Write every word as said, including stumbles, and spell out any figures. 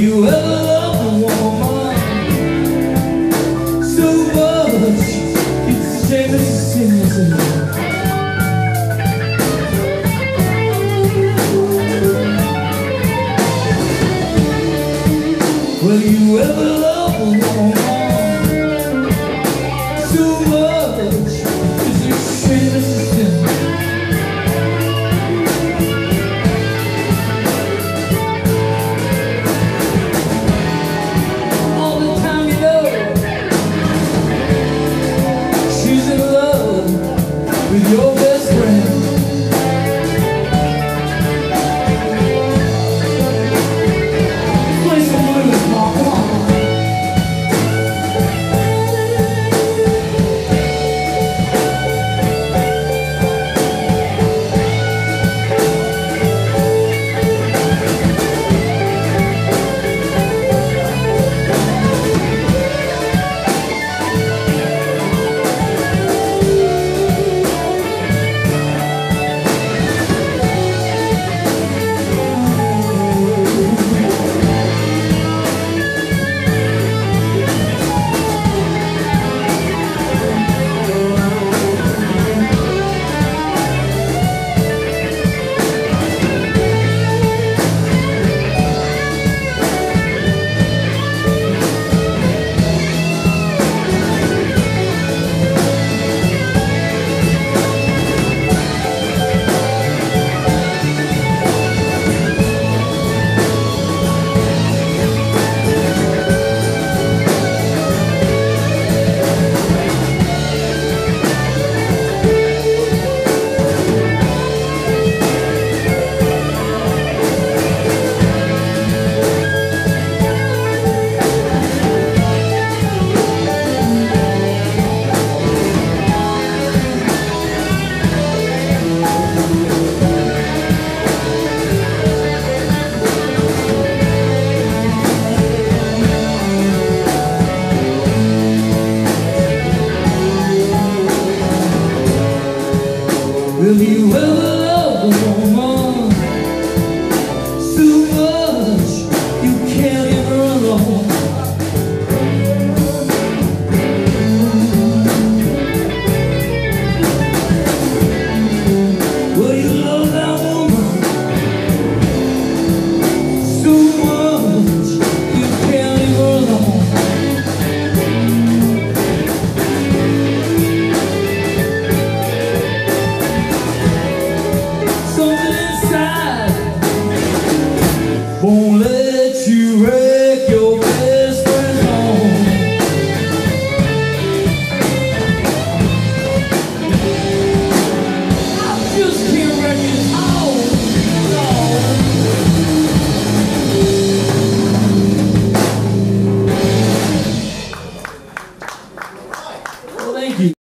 you ever love a woman so much it's a shame to sing this alone? Will you ever love a woman so much it's a shame to sing? With your best friend, play some blues, Mom, come on. Will you ever love a woman so much you can't leave her alone? Will you love that woman so much you can't leave her alone? Something inside won't let you wreck your best friend's home. I just can't wreck his home. No. Well, thank you.